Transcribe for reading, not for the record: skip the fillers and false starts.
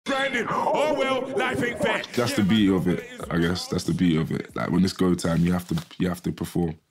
Grinding. Oh well, life ain't fair. That's the beauty of it, I guess. That's the beauty of it. Like when it's go time, you have to perform.